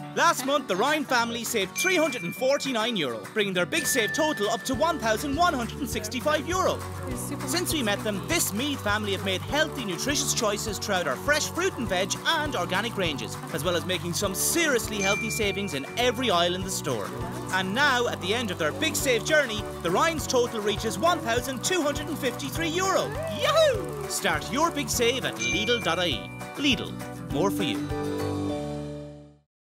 Last month, the Ryan family saved €349, bringing their big save total up to €1,165. Since we met them, this Meath family have made healthy, nutritious choices throughout our fresh fruit and veg and organic ranges, as well as making some seriously healthy savings in every aisle in the store. And now, at the end of their big save journey, the Ryans' total reaches €1,253. Yahoo! Start your big save at Lidl.ie. Lidl, more for you.